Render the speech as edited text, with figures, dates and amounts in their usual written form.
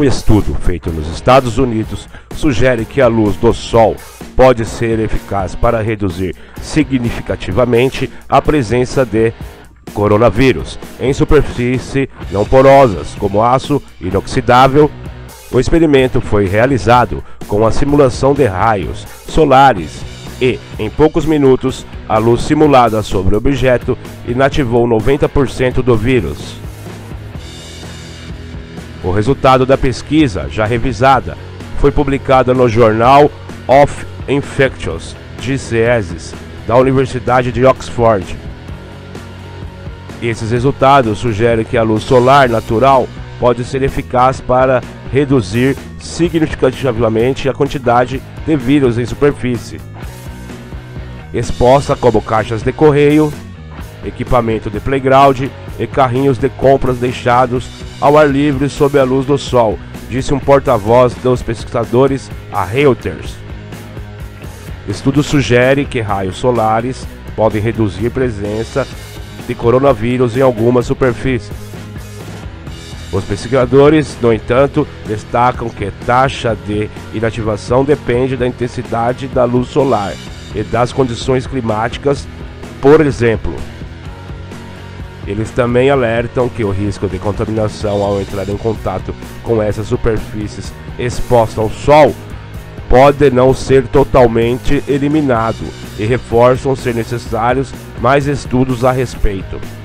Um estudo feito nos Estados Unidos sugere que a luz do sol pode ser eficaz para reduzir significativamente a presença de coronavírus em superfícies não porosas, como aço inoxidável. O experimento foi realizado com a simulação de raios solares e, em poucos minutos, a luz simulada sobre o objeto inativou 90% do vírus. O resultado da pesquisa, já revisada, foi publicada no Journal of Infectious Diseases da Universidade de Oxford. Esses resultados sugerem que a luz solar natural pode ser eficaz para reduzir significativamente a quantidade de vírus em superfície exposta, como caixas de correio, equipamento de playground e carrinhos de compras deixados ao ar livre sob a luz do sol, disse um porta-voz dos pesquisadores a Reuters. Estudo sugere que raios solares podem reduzir a presença de coronavírus em algumas superfícies. Os pesquisadores, no entanto, destacam que a taxa de inativação depende da intensidade da luz solar e das condições climáticas, por exemplo. Eles também alertam que o risco de contaminação ao entrar em contato com essas superfícies expostas ao sol pode não ser totalmente eliminado e reforçam ser necessários mais estudos a respeito.